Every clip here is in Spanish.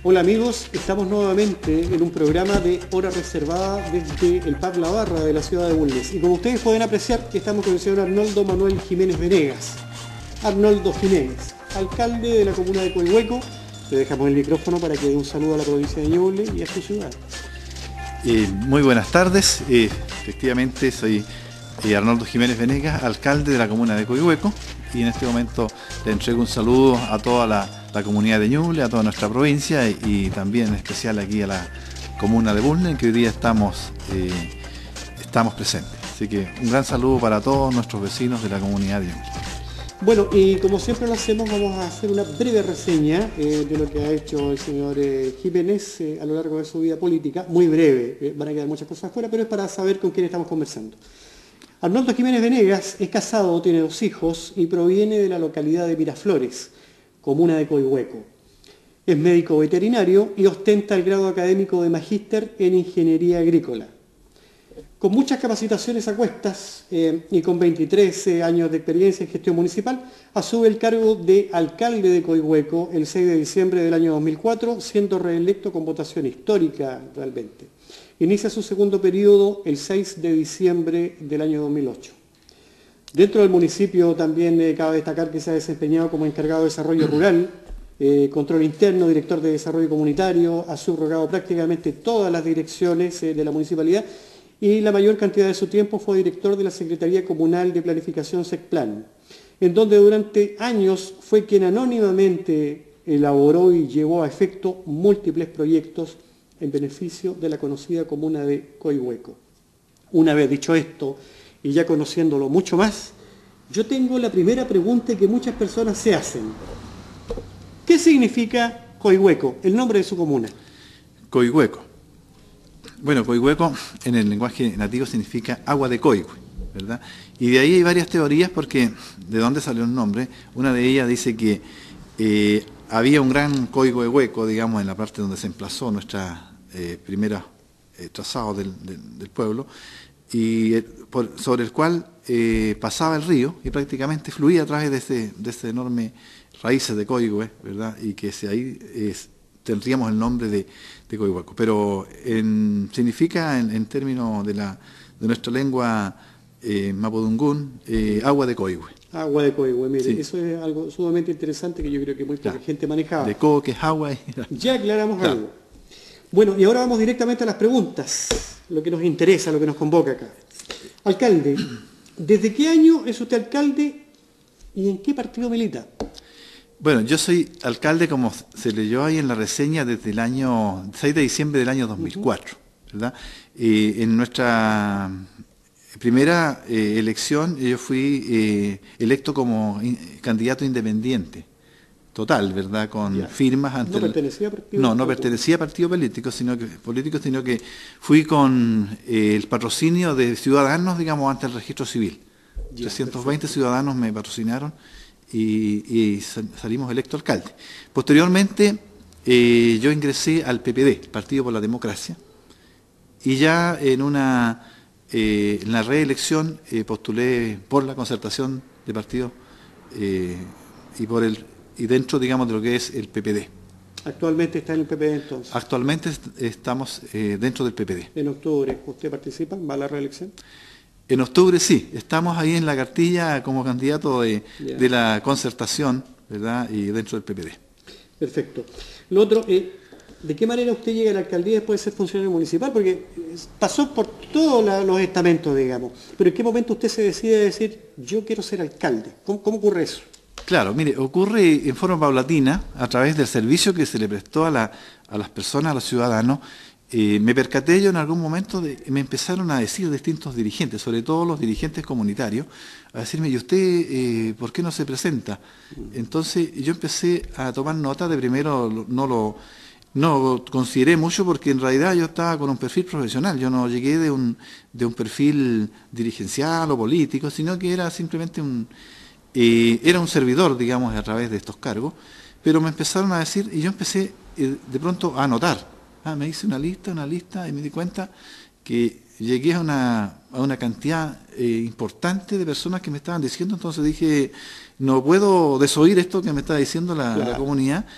Hola amigos, estamos nuevamente en un programa de hora reservada desde el Pub La Barra de la ciudad de Bulnes. Y como ustedes pueden apreciar, estamos con el señor Arnoldo Manuel Jiménez Venegas. Arnoldo Jiménez, alcalde de la comuna de Coihueco. Le dejamos el micrófono para que dé un saludo a la provincia de Ñuble y a su ciudad. Muy buenas tardes, efectivamente soy Arnoldo Jiménez Venegas, alcalde de la comuna de Coihueco, y en este momento le entrego un saludo a toda la comunidad de Ñuble, a toda nuestra provincia y también en especial aquí a la comuna de Bulnes, en que hoy día estamos presentes. Así que un gran saludo para todos nuestros vecinos de la comunidad de Ñuble. Bueno, y como siempre lo hacemos, vamos a hacer una breve reseña de lo que ha hecho el señor Jiménez a lo largo de su vida política. Muy breve, van a quedar muchas cosas fuera, pero es para saber con quién estamos conversando. Arnoldo Jiménez Venegas es casado, tiene 2 hijos y proviene de la localidad de Miraflores, comuna de Coihueco. Es médico veterinario y ostenta el grado académico de magíster en Ingeniería Agrícola. Con muchas capacitaciones a cuestas y con 23 años de experiencia en gestión municipal, asume el cargo de alcalde de Coihueco el 6 de diciembre del año 2004, siendo reelecto con votación histórica realmente. Inicia su segundo periodo el 6 de diciembre del año 2008. Dentro del municipio también cabe destacar que se ha desempeñado como encargado de desarrollo rural, control interno, director de desarrollo comunitario, ha subrogado prácticamente todas las direcciones de la municipalidad y la mayor cantidad de su tiempo fue director de la Secretaría Comunal de Planificación SECPLAN, en donde durante años fue quien anónimamente elaboró y llevó a efecto múltiples proyectos en beneficio de la conocida comuna de Coihueco. Una vez dicho esto, y ya conociéndolo mucho más, yo tengo la primera pregunta que muchas personas se hacen. ¿Qué significa Coihueco, el nombre de su comuna? Coihueco. Bueno, Coihueco en el lenguaje nativo significa agua de Coihue, ¿verdad? Y de ahí hay varias teorías porque de dónde salió el nombre. Una de ellas dice que había un gran Coihueco, digamos, en la parte donde se emplazó nuestra primera trazado del pueblo, y sobre el cual pasaba el río y prácticamente fluía a través de este enorme raíces de Coihue, ¿verdad? Y que ahí tendríamos el nombre de Coihueco. Pero significa, en términos de nuestra lengua mapudungún, agua de Coihue. Agua de Coihue, mire, Sí. eso es algo sumamente interesante que yo creo que muy poca gente manejaba. De co, que es agua. Ya aclaramos algo. Bueno, y ahora vamos directamente a las preguntas, lo que nos interesa, lo que nos convoca acá. Alcalde, ¿desde qué año es usted alcalde y en qué partido milita? Bueno, yo soy alcalde, como se leyó ahí en la reseña, desde el año 6 de diciembre del año 2004, ¿verdad? En nuestra primera elección yo fui electo como candidato independiente, total, ¿verdad? Con firmas ante ¿No pertenecía a partido? No pertenecía a partido político, sino que fui con el patrocinio de ciudadanos, digamos, ante el registro civil. 320 ciudadanos me patrocinaron y salimos electo alcalde. Posteriormente yo ingresé al PPD, Partido por la Democracia, y ya en la reelección postulé por la concertación de partidos y dentro, digamos, de lo que es el PPD. ¿Actualmente está en el PPD entonces? Actualmente estamos dentro del PPD. En octubre, ¿usted participa? ¿Va a la reelección? En octubre sí, estamos ahí en la cartilla como candidato de la concertación, ¿verdad? Y dentro del PPD. Perfecto. Lo otro, ¿de qué manera usted llega a la alcaldía después de ser funcionario municipal? Porque pasó por todos los estamentos, digamos. Pero ¿en qué momento usted se decide a decir, yo quiero ser alcalde? ¿Cómo ocurre eso? Claro, mire, ocurre en forma paulatina a través del servicio que se le prestó a las personas, a los ciudadanos. Me percaté yo en algún momento, me empezaron a decir distintos dirigentes, sobre todo los dirigentes comunitarios, a decirme, ¿y usted por qué no se presenta? Entonces yo empecé a tomar nota de primero, no lo consideré mucho porque en realidad yo estaba con un perfil profesional, yo no llegué de un perfil dirigencial o político, sino que era simplemente era un servidor, digamos, a través de estos cargos, pero me empezaron a decir, y yo empecé de pronto a anotar. Me hice una lista y me di cuenta que llegué a una cantidad importante de personas que me estaban diciendo, entonces dije, no puedo desoír esto que me está diciendo la comunidad,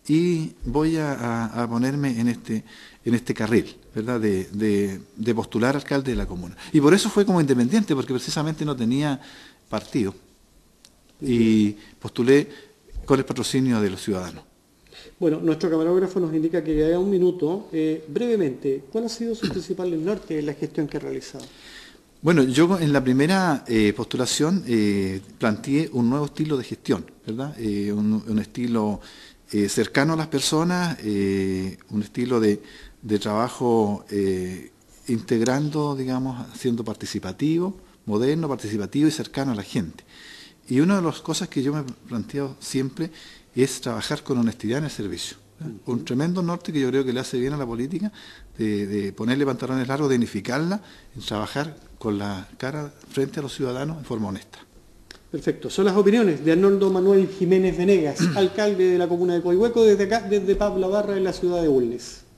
y voy a ponerme en este carril, ¿verdad?, de postular alcalde de la comuna. Y por eso fue como independiente, porque precisamente no tenía partido. Y postulé con el patrocinio de los ciudadanos. Bueno, nuestro camarógrafo nos indica que queda un minuto. Brevemente, ¿cuál ha sido su principal norte en la gestión que ha realizado? Bueno, yo en la primera postulación planteé un nuevo estilo de gestión, ¿verdad? Un estilo cercano a las personas, un estilo de trabajo integrando, digamos, siendo participativo, moderno, participativo y cercano a la gente. Y una de las cosas que yo me planteo siempre es trabajar con honestidad en el servicio. Un tremendo norte que yo creo que le hace bien a la política, de ponerle pantalones largos, de unificarla, en trabajar con la cara frente a los ciudadanos de forma honesta. Perfecto. Son las opiniones de Arnoldo Manuel Jiménez Venegas, alcalde de la comuna de Coihueco, desde acá, desde Pablo Barra, en la ciudad de Bulnes.